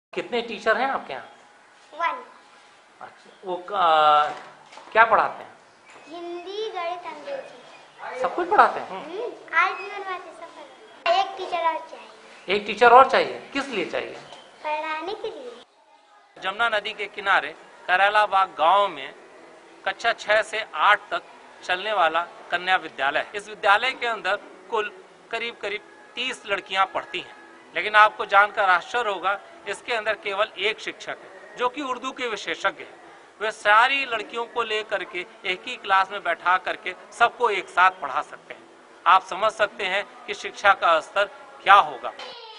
कितने टीचर हैं आपके यहाँ? 1। अच्छा, वो क्या पढ़ाते हैं? हिंदी, गणित, अंग्रेजी सब कुछ पढ़ाते हैं? आज भी बनवाते सब पढ़ाते। एक टीचर और चाहिए। एक टीचर और चाहिए? किस लिए चाहिए? पढ़ाने के लिए। जमुना नदी के किनारे करैलाबाग गांव में कक्षा 6 से 8 तक चलने वाला कन्या विद्यालय है। इस विद्यालय के अंदर कुल करीब 30 लड़कियां पढ़ती हैं, लेकिन आपको जानकर आश्चर्य होगा, इसके अंदर केवल एक शिक्षक है जो कि उर्दू के विशेषज्ञ हैं। वे सारी लड़कियों को लेकर के एक ही क्लास में बैठा करके सबको एक साथ पढ़ा सकते हैं। आप समझ सकते हैं कि शिक्षा का स्तर क्या होगा।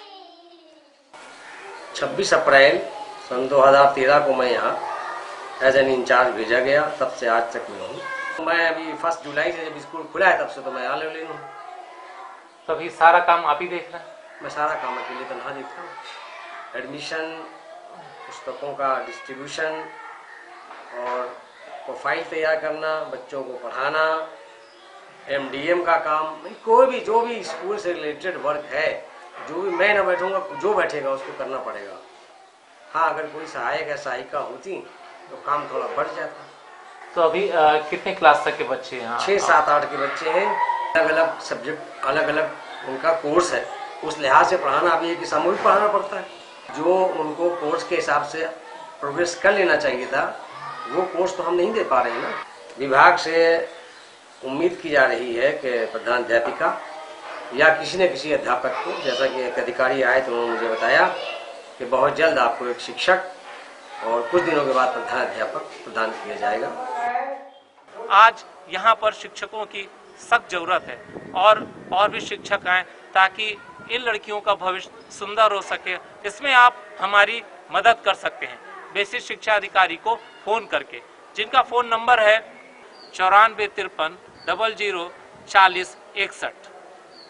26 अप्रैल सन 2013 को मैं यहाँ एज एन इंचार्ज भेजा गया, तब से आज तक मैं हूँ। मैं अभी 1 जुलाई से जब स्कूल खुला है तब से तो मैं आने वाली हूँ। तो अभी सारा काम आप ही देख रहे हैं? मैं सारा काम अकेले तनहा देखता हूँ। एडमिशन, पुस्तकों का डिस्ट्रीब्यूशन और प्रोफाइल तैयार करना, बच्चों को पढ़ाना, MDM का काम, कोई भी जो भी स्कूल से रिलेटेड वर्क है, जो भी मैं ना बैठूंगा, जो बैठेगा उसको करना पड़ेगा। हाँ, अगर कोई सहायक या सहायिका होती तो काम थोड़ा बढ़ जाता। तो अभी कितने क्लास तक के बच्चे हैं? 6, 7, 8 के बच्चे हैं। अलग अलग सब्जेक्ट, अलग अलग उनका कोर्स है, उस लिहाज से पढ़ाना अभी एक सामूहिक पढ़ाना पड़ता है। जो उनको कोर्स के हिसाब से प्रोग्रेस कर लेना चाहिए था, वो कोर्स तो हम नहीं दे पा रहे हैं ना। विभाग से उम्मीद की जा रही है कि प्रधानाध्यापिका या किसी न किसी अध्यापक को, जैसा कि एक अधिकारी आए तो उन्होंने मुझे बताया कि बहुत जल्द आपको एक शिक्षक और कुछ दिनों के बाद प्रधानाध्यापक प्रदान किया जाएगा। आज यहाँ पर शिक्षकों की सख्त जरूरत है और भी शिक्षक आए ताकि इन लड़कियों का भविष्य सुंदर हो सके। इसमें आप हमारी मदद कर सकते हैं बेसिक शिक्षा अधिकारी को फोन करके, जिनका फोन नंबर है 9453 00 40 61।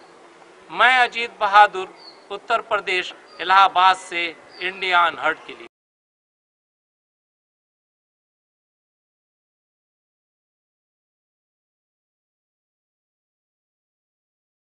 मैं अजीत बहादुर, उत्तर प्रदेश इलाहाबाद से इंडिया अनहर्ड के लिए।